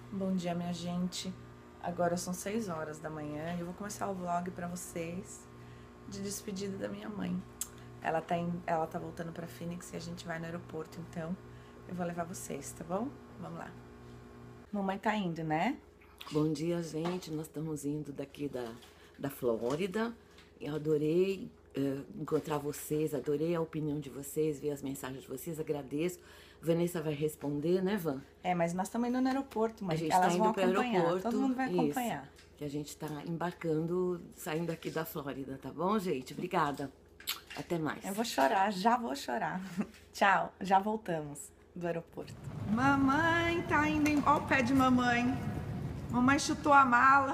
Bom dia, minha gente. Agora são 6 horas da manhã e eu vou começar o vlog pra vocês de despedida da minha mãe. Ela tá voltando pra Phoenix e a gente vai no aeroporto, então eu vou levar vocês, tá bom? Vamos lá. Mamãe tá indo, né? Bom dia, gente. Nós estamos indo daqui da Flórida. Eu adorei encontrar vocês, adorei a opinião de vocês, ver as mensagens de vocês, agradeço. Vanessa vai responder, né, Van? Mas nós estamos indo no aeroporto, mãe. A gente Elas tá vão indo para o acompanhar, aeroporto. todo mundo vai acompanhar. Isso, que a gente tá embarcando, saindo aqui da Flórida, tá bom, gente? Obrigada. Até mais. Eu vou chorar, já vou chorar. Tchau, já voltamos do aeroporto. Mamãe tá indo, ó o pé de mamãe. Mamãe chutou a mala.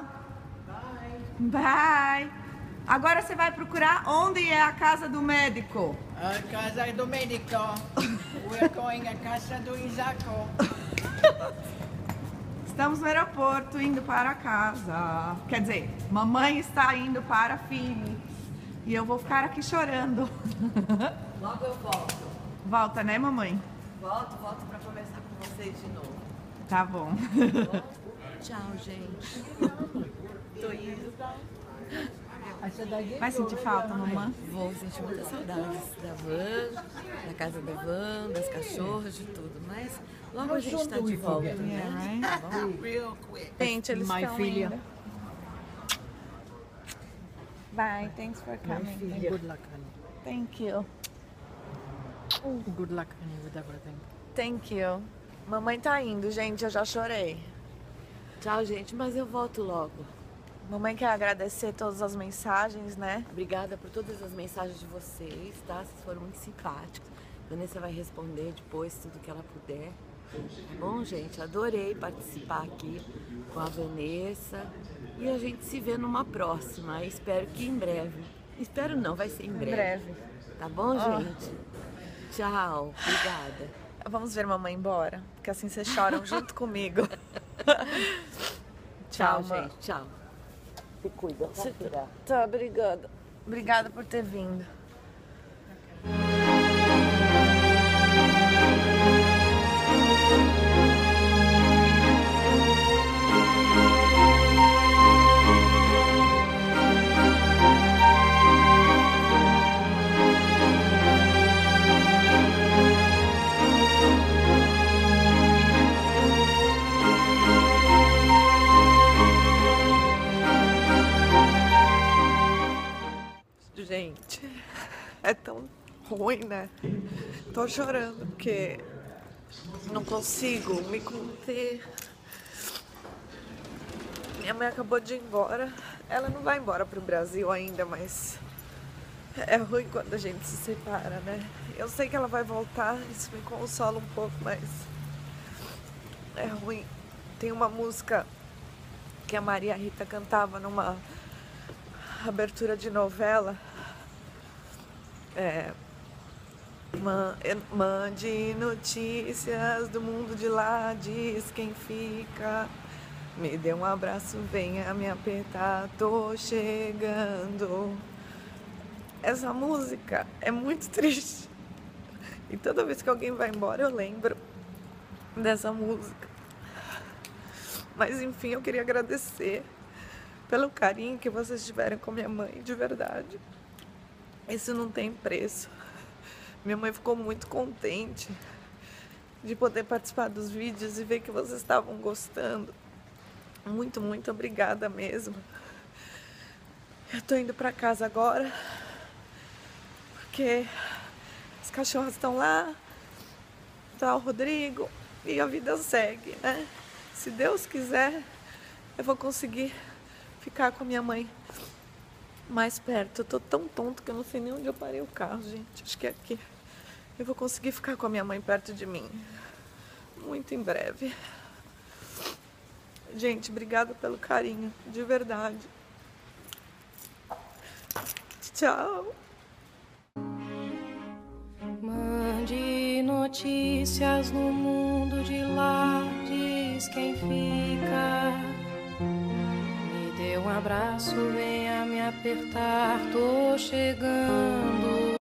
Bye. Agora você vai procurar onde é a casa do médico. A casa do médico. We're going à casa do Isaco. Estamos no aeroporto indo para casa. Quer dizer, mamãe está indo para Phoenix. E eu vou ficar aqui chorando. Logo eu volto. Volta, né, mamãe? Volto para conversar com vocês de novo. Tá bom. Tchau, gente. Tô indo. Vai sentir falta, mamãe? Vou sentir muitas saudades da Van, da casa da Van, das cachorras, de tudo. Mas logo a gente está de volta, né? Tá bom? Real quick. Gente, eles My estão filha. indo. Bye, thanks for coming. Good luck, honey. Thank you. Good luck, honey, with everything. Thank you. Mamãe tá indo, gente, eu já chorei. Tchau, gente, mas eu volto logo. Mamãe quer agradecer todas as mensagens, né? Obrigada por todas as mensagens de vocês, tá? Vocês foram muito simpáticos. Vanessa vai responder depois tudo que ela puder. Tá bom, gente? Adorei participar aqui com a Vanessa. E a gente se vê numa próxima. Espero que em breve. Espero não, vai ser em breve. Tá bom, gente? Tchau. Obrigada. Vamos ver mamãe embora, porque assim vocês choram junto comigo. Tchau, mãe. gente. Tchau. Se cuida, tá, filha? Tá, obrigada. Obrigada por ter vindo. Gente, é tão ruim, né? Tô chorando porque não consigo me conter. Minha mãe acabou de ir embora. Ela não vai embora pro Brasil ainda, mas é ruim quando a gente se separa, né? Eu sei que ela vai voltar, isso me consola um pouco, mas é ruim. Tem uma música que a Maria Rita cantava numa abertura de novela. Mande notícias do mundo de lá, diz quem fica. Me dê um abraço, venha me apertar, tô chegando. Essa música é muito triste. E toda vez que alguém vai embora eu lembro dessa música. Mas enfim, eu queria agradecer pelo carinho que vocês tiveram com minha mãe, de verdade. Isso não tem preço. Minha mãe ficou muito contente de poder participar dos vídeos e ver que vocês estavam gostando. Muito, muito obrigada mesmo. Eu tô indo pra casa agora, porque as cachorras estão lá, tá o Rodrigo e a vida segue, né? Se Deus quiser, eu vou conseguir ficar com a minha mãe mais perto. Eu tô tão tonto que eu não sei nem onde eu parei o carro, gente. Acho que é aqui. Eu vou conseguir ficar com a minha mãe perto de mim. Muito em breve. Gente, obrigada pelo carinho. De verdade. Tchau. Mande notícias no mundo de lá, diz quem fica. Me dê um abraço, venha me apertar, tô chegando.